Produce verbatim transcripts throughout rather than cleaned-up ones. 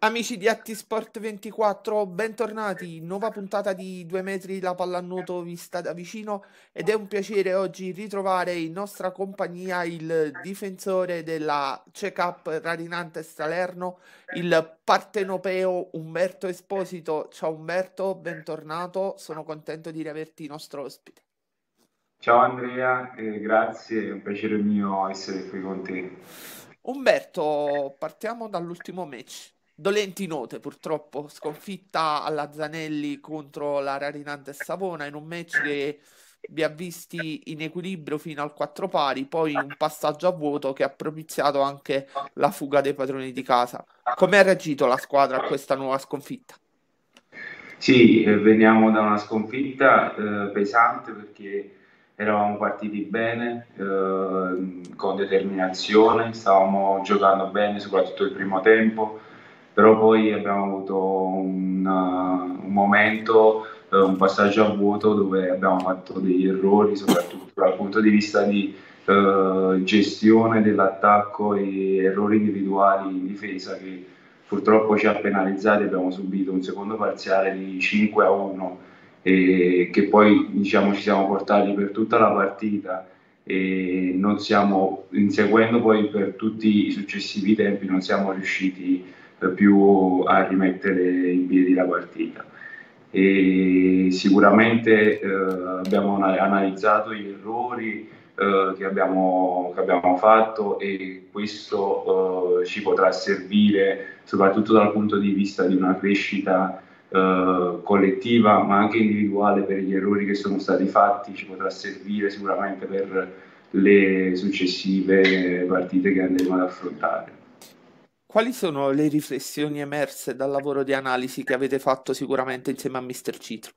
Amici di Attisport ventiquattro, bentornati, nuova puntata di due metri la pallanuoto vista da vicino ed è un piacere oggi ritrovare in nostra compagnia il difensore della C E C A P Rarinante Salerno, il partenopeo Umberto Esposito. Ciao Umberto, bentornato, sono contento di riaverti nostro ospite. Ciao Andrea, eh, grazie, è un piacere mio essere qui con te. Umberto, partiamo dall'ultimo match. Dolenti note, purtroppo, sconfitta alla Zanelli contro la Rarinante Savona in un match che vi ha visti in equilibrio fino al quattro pari, poi un passaggio a vuoto che ha propiziato anche la fuga dei padroni di casa. Come ha reagito la squadra a questa nuova sconfitta? Sì, eh, veniamo da una sconfitta eh, pesante perché eravamo partiti bene, eh, con determinazione, stavamo giocando bene, soprattutto il primo tempo, però poi abbiamo avuto un, uh, un momento, eh, un passaggio a vuoto dove abbiamo fatto degli errori, soprattutto dal punto di vista di eh, gestione dell'attacco e errori individuali in difesa che purtroppo ci ha penalizzati. Abbiamo subito un secondo parziale di cinque a uno e che poi diciamo, ci siamo portati per tutta la partita e non siamo, inseguendo poi per tutti i successivi tempi, non siamo riusciti eh, più a rimettere in piedi la partita. E sicuramente eh, abbiamo analizzato gli errori eh, che, abbiamo, che abbiamo fatto e questo eh, ci potrà servire soprattutto dal punto di vista di una crescita eh, collettiva ma anche individuale per gli errori che sono stati fatti, ci potrà servire sicuramente per le successive partite che andremo ad affrontare. Quali sono le riflessioni emerse dal lavoro di analisi che avete fatto sicuramente insieme a mister Citro?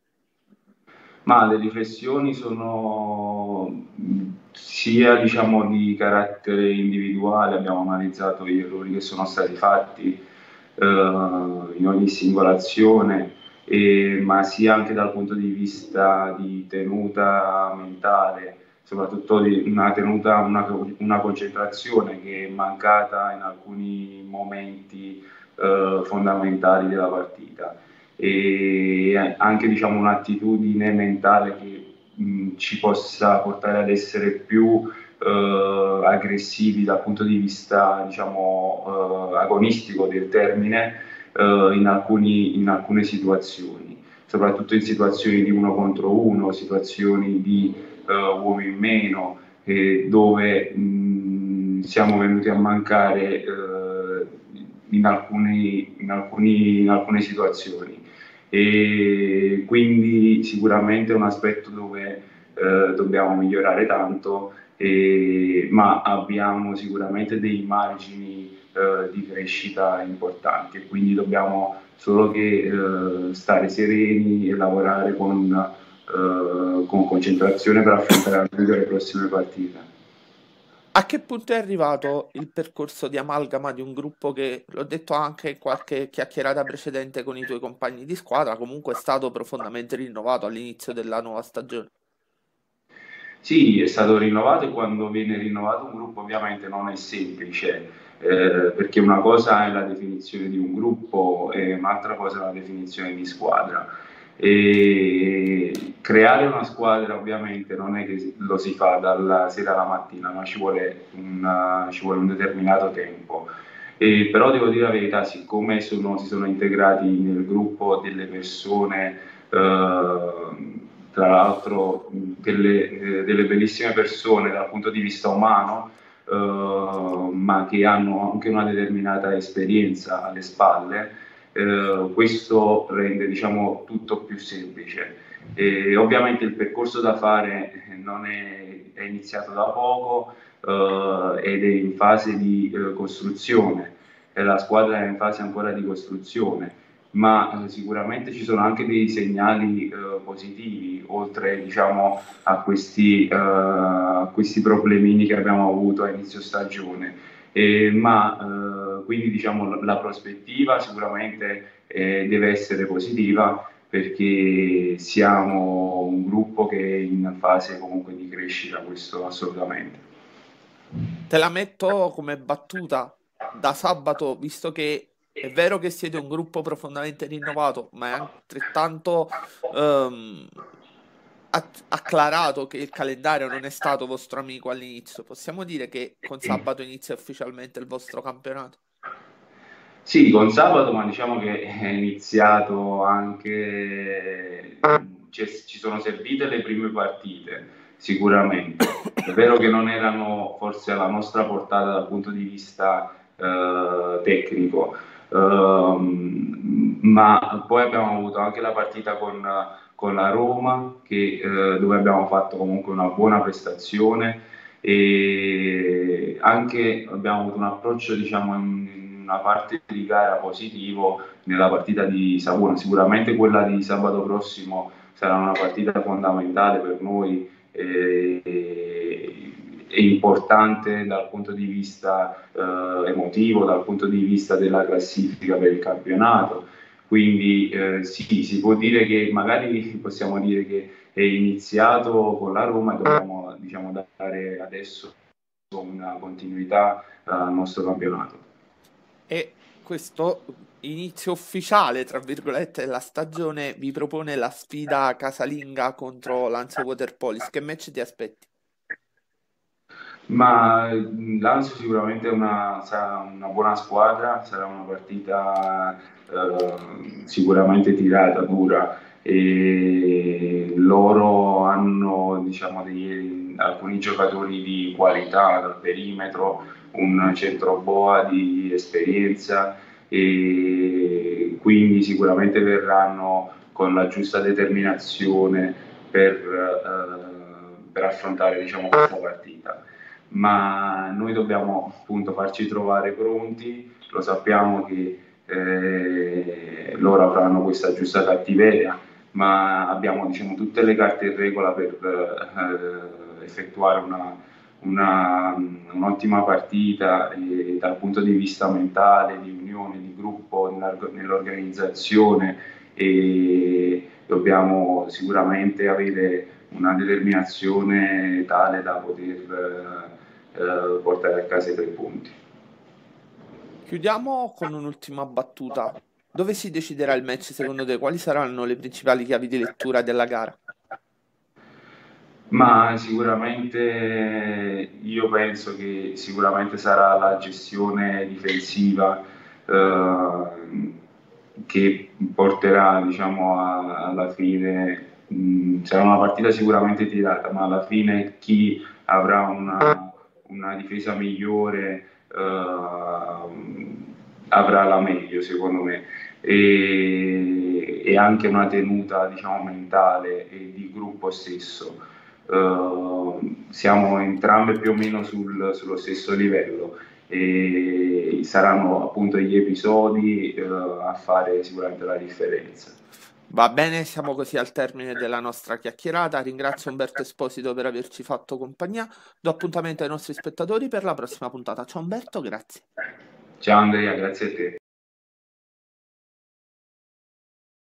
Ma le riflessioni sono sia diciamo, di carattere individuale, abbiamo analizzato gli errori che sono stati fatti eh, in ogni singola azione, e, ma sia anche dal punto di vista di tenuta mentale, soprattutto di una tenuta, una, una concentrazione che è mancata in alcuni momenti eh, fondamentali della partita e anche diciamo, un'attitudine mentale che mh, ci possa portare ad essere più eh, aggressivi dal punto di vista diciamo, eh, agonistico del termine eh, in, alcuni, in alcune situazioni, soprattutto in situazioni di uno contro uno, situazioni di eh, uomo in meno, eh, dove mh, siamo venuti a mancare eh, in, alcuni, in, alcuni, in alcune situazioni e quindi sicuramente è un aspetto dove eh, dobbiamo migliorare tanto, e, ma abbiamo sicuramente dei margini eh, di crescita importanti e quindi dobbiamo solo che eh, stare sereni e lavorare con, eh, con concentrazione per affrontare al meglio le prossime partite. A che punto è arrivato il percorso di amalgama di un gruppo che, l'ho detto anche in qualche chiacchierata precedente con i tuoi compagni di squadra, comunque è stato profondamente rinnovato all'inizio della nuova stagione? Sì, è stato rinnovato e quando viene rinnovato un gruppo ovviamente non è semplice, eh, perché una cosa è la definizione di un gruppo e un'altra cosa è la definizione di squadra. E creare una squadra ovviamente non è che lo si fa dalla sera alla mattina, ma ci vuole, una, ci vuole un determinato tempo. E però devo dire la verità, siccome sono, si sono integrati nel gruppo delle persone eh, tra l'altro delle, eh, delle bellissime persone dal punto di vista umano, eh, ma che hanno anche una determinata esperienza alle spalle, eh, questo rende diciamo, tutto più semplice. E ovviamente il percorso da fare non è, è iniziato da poco eh, ed è in fase di eh, costruzione, e la squadra è in fase ancora di costruzione, ma eh, sicuramente ci sono anche dei segnali eh, positivi, oltre diciamo, a, questi, eh, a questi problemini che abbiamo avuto a inizio stagione. Eh, ma eh, quindi diciamo, la prospettiva sicuramente eh, deve essere positiva perché siamo un gruppo che è in fase comunque di crescita, questo assolutamente. Te la metto come battuta da sabato, visto che È vero che siete un gruppo profondamente rinnovato, ma è altrettanto ehm, att- acclarato che il calendario non è stato vostro amico all'inizio. Possiamo dire che con sabato inizia ufficialmente il vostro campionato. Sì, con sabato, ma diciamo che è iniziato anche, ci ci sono servite le prime partite, sicuramente. È vero che non erano forse alla nostra portata dal punto di vista eh, tecnico, ehm, ma poi abbiamo avuto anche la partita con, con la Roma, che, eh, dove abbiamo fatto comunque una buona prestazione e anche abbiamo avuto un approccio, diciamo, in una parte di gara positivo nella partita di Savona. Sicuramente quella di sabato prossimo sarà una partita fondamentale per noi e, e importante dal punto di vista eh, emotivo, dal punto di vista della classifica per il campionato. Quindi eh, sì, si può dire che magari possiamo dire che è iniziato con la Roma e dobbiamo, diciamo, dare adesso una continuità al nostro campionato. E questo inizio ufficiale, tra virgolette, della stagione vi propone la sfida casalinga contro l'Anzio Waterpolis. Che match ti aspetti? Ma mh, l'Anzio sicuramente è una, sarà una buona squadra, sarà una partita eh, sicuramente tirata, dura e loro hanno, diciamo, degli- alcuni giocatori di qualità dal perimetro, un centro boa di esperienza e quindi sicuramente verranno con la giusta determinazione per, eh, per affrontare, diciamo, questa partita, ma noi dobbiamo appunto farci trovare pronti, lo sappiamo che eh, loro avranno questa giusta cattiveria, ma abbiamo, diciamo, tutte le carte in regola per eh, effettuare una, una, un'ottima partita e dal punto di vista mentale, di unione, di gruppo, nell'organizzazione e dobbiamo sicuramente avere una determinazione tale da poter eh, portare a casa i tre punti. Chiudiamo con un'ultima battuta. Dove si deciderà il match secondo te? Quali saranno le principali chiavi di lettura della gara? Ma sicuramente io penso che sicuramente sarà la gestione difensiva eh, che porterà, diciamo, a- alla fine, mh, sarà una partita sicuramente tirata, ma alla fine chi avrà una, una difesa migliore eh, avrà la meglio, secondo me. E, e anche una tenuta, diciamo, mentale e di gruppo stesso. Uh, siamo entrambe più o meno sul, sullo stesso livello e saranno appunto gli episodi uh, a fare sicuramente la differenza. Va bene, siamo così al termine della nostra chiacchierata. Ringrazio Umberto Esposito per averci fatto compagnia. Do appuntamento ai nostri spettatori per la prossima puntata. Ciao Umberto, grazie. Ciao Andrea, grazie a te.